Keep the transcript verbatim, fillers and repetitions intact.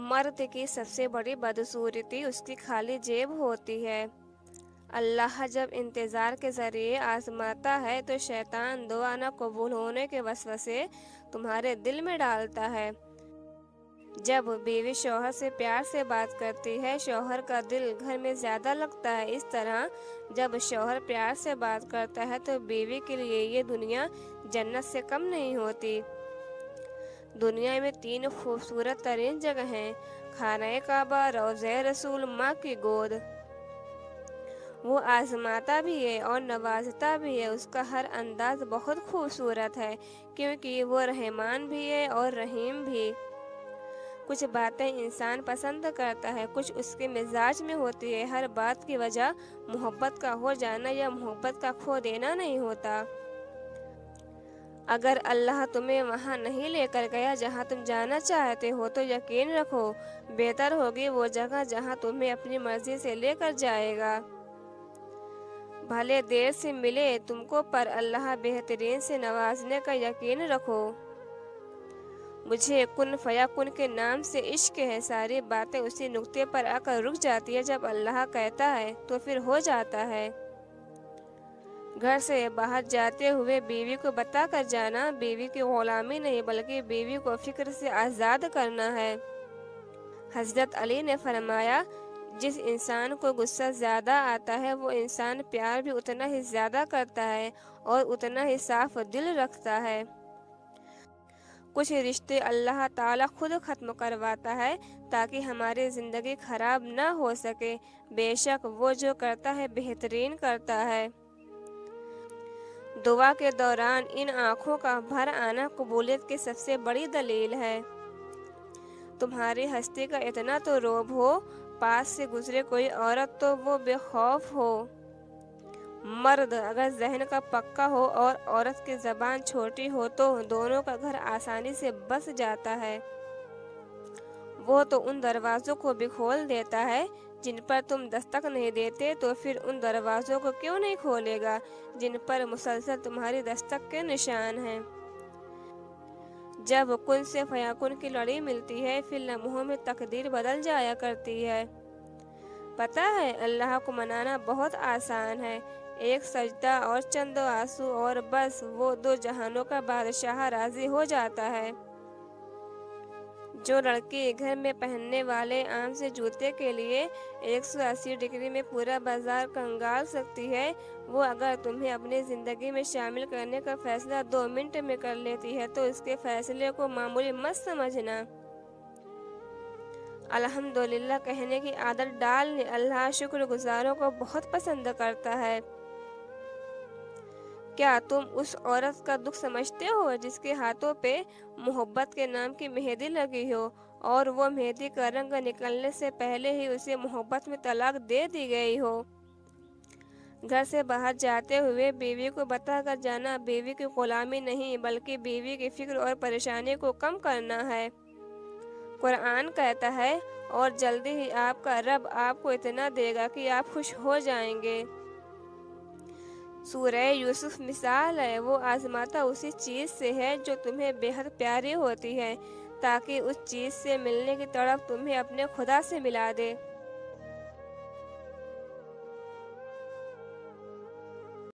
مرد کی سب سے بڑی بدصورتی اس کی خالی جیب ہوتی ہے۔ اللہ جب انتظار کے ذریعے آزماتا ہے تو شیطان دعا نہ قبول ہونے کے وسوسے تمہارے دل میں ڈالتا ہے۔ جب بیوی شوہر سے پیار سے بات کرتی ہے شوہر کا دل گھر میں زیادہ لگتا ہے۔ اس طرح جب شوہر پیار سے بات کرتا ہے تو بیوی کے لیے یہ دنیا جنت سے کم نہیں ہوتی۔ دنیا میں تین خوبصورت ترین جگہ ہیں: خانہ کعبہ، روضہ رسول، ماں کی گود۔ وہ آزماتا بھی ہے اور نوازتا بھی ہے۔ اس کا ہر انداز بہت خوبصورت ہے کیونکہ وہ رحمان بھی ہے اور رحیم بھی۔ کچھ باتیں انسان پسند کرتا ہے، کچھ اس کے مزاج میں ہوتی ہے۔ ہر بات کی وجہ محبت کا ہو جانا یا محبت کا کھو دینا نہیں ہوتا۔ اگر اللہ تمہیں وہاں نہیں لے کر گیا جہاں تم جانا چاہتے ہو تو یقین رکھو بہتر ہوگی وہ جگہ جہاں تمہیں اپنی مرضی سے لے کر جائے گا۔ بھلے دیر سے ملے تم کو پر اللہ بہترین سے نوازنے کا یقین رکھو۔ مجھے کن فیکن کے نام سے عشق ہے۔ ساری باتیں اسی نقطے پر آ کر رک جاتی ہے جب اللہ کہتا ہے تو پھر ہو جاتا ہے۔ گھر سے باہر جاتے ہوئے بیوی کو بتا کر جانا بیوی کی غلامی نہیں بلکہ بیوی کو فکر سے آزاد کرنا ہے۔ حضرت علی نے فرمایا، جس انسان کو غصہ زیادہ آتا ہے وہ انسان پیار بھی اتنا ہی زیادہ کرتا ہے اور اتنا ہی صاف دل رکھتا ہے۔ کچھ رشتے اللہ تعالیٰ خود ختم کرواتا ہے تاکہ ہماری زندگی خراب نہ ہو سکے۔ بے شک وہ جو کرتا ہے بہترین کرتا ہے۔ دعا کے دوران ان آنکھوں کا بھر آنا قبولیت کی سب سے بڑی دلیل ہے۔ تمہاری ہستی کا اتنا تو رعب ہو، پاس سے گزرے کوئی عورت تو وہ بے خوف ہو۔ مرد اگر ذہن کا پکا ہو اور عورت کی زبان چھوٹی ہو تو دونوں کا گھر آسانی سے بس جاتا ہے۔ وہ تو ان دروازوں کو بھی کھول دیتا ہے جن پر تم دستک نہیں دیتے، تو پھر ان دروازوں کو کیوں نہیں کھولے گا جن پر مسلسل تمہاری دستک کے نشان ہیں۔ جب کن سے فیکن کی لڑی ملتی ہے پھر لمحوں میں تقدیر بدل جایا کرتی ہے۔ پتہ ہے اللہ کو منانا بہت آسان ہے، ایک سجدہ اور چند آنسو اور بس وہ دو جہانوں کا بادشاہ راضی ہو جاتا ہے۔ جو لڑکی گھر میں پہننے والے عام سے جوتے کے لیے ایک سو اسی ڈگری میں پورا بازار کنگال سکتی ہے، وہ اگر تمہیں اپنی زندگی میں شامل کرنے کا فیصلہ دو منٹ میں کر لیتی ہے تو اس کے فیصلے کو معمولی مت سمجھنا۔ الحمدللہ کہنے کی عادت ڈال لیں، اللہ شکر گزاروں کو بہت پسند کرتا ہے۔ کیا تم اس عورت کا دکھ سمجھتے ہو جس کے ہاتھوں پہ محبت کے نام کی مہندی لگی ہو اور وہ مہندی کا رنگ نکلنے سے پہلے ہی اسے محبت میں طلاق دے دی گئی ہو؟ گھر سے باہر جاتے ہوئے بیوی کو بتا کر جانا بیوی کی غلامی نہیں بلکہ بیوی کی فکر اور پریشانی کو کم کرنا ہے۔ قرآن کہتا ہے، اور جلدی ہی آپ کا رب آپ کو اتنا دے گا کہ آپ خوش ہو جائیں گے۔ سورہ یوسف مثال ہے، وہ آزماتا اسی چیز سے ہے جو تمہیں بے حد پیاری ہوتی ہے تاکہ اس چیز سے ملنے کی تڑپ تمہیں اپنے خدا سے ملا دے۔